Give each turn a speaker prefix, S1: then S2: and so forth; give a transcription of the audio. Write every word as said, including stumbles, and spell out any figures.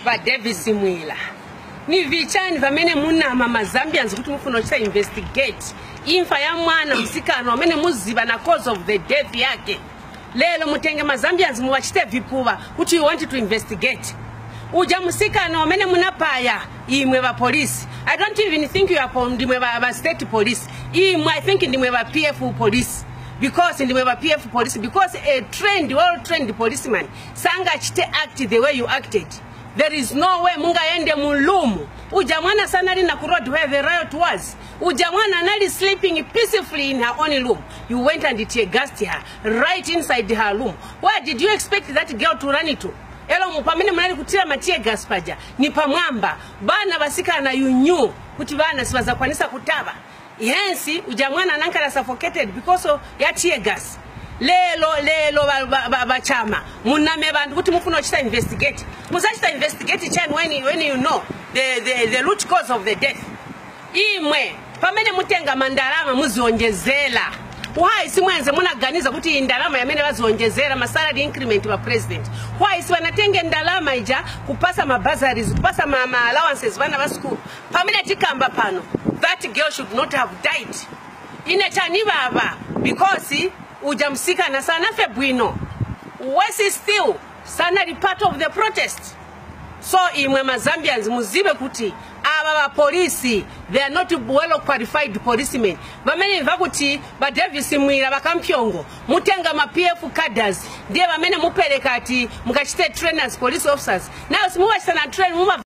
S1: ba Davis Mwila ni vichani vamene muna mama Zambians kuti mufuna kuchita investigate imfa ya mwana msikano amene muziba na cause of the death yake. Lelo mutenge ma Zambians muwachite vipuva kuti you want to investigate. Uja msikano amene munapaya imwe ba police. I don't even think you are from ndimwe ba state police. Imwe I think ndimwe ba P F police. Because ndimwe ba P F police because a trained well trained policeman sanga chite act the way you acted. There is no way munga ende mulumu. Uja mwana sana na ku road where the riot was. Uja mwana nali sleeping peacefully in her own room. You went and tear gassed her right inside her room. Where did you expect that girl to run into? Elo mupamene munali kutira matie gas paja. Ni pamwamba. Bana basika na you knew kuti bana sibaza kwanisa kutaba. Hence uja mwana nankala suffocated because of ya tear gas. Lelo lelo bachama muname bantu kuti mufuna kuchita investigate musachita investigate chan when you, when you know the the the root cause of the death. Imwe pamene mutenga mandalama muzionjezela why simwenze munaganiza kuti indalama yamene bazionjezera ma salary increment ba president why sibanatenge ndalama ija kupasa ma bursaries kupasa ma, ma allowances bana ba school pamene tikamba pano that girl should not have died ine chani baba because uja msika na sana febwino wesi still sana the part of the protest. So imwe ma Zambians muzibe kuti aba ba police they are not well qualified policemen. Bamene vakuti ba Davis Mwila bakampyongo mutenga ma P F cadres ndiye bamene mupeleka ati mukachite trainers police officers. Now simuwa sana train muma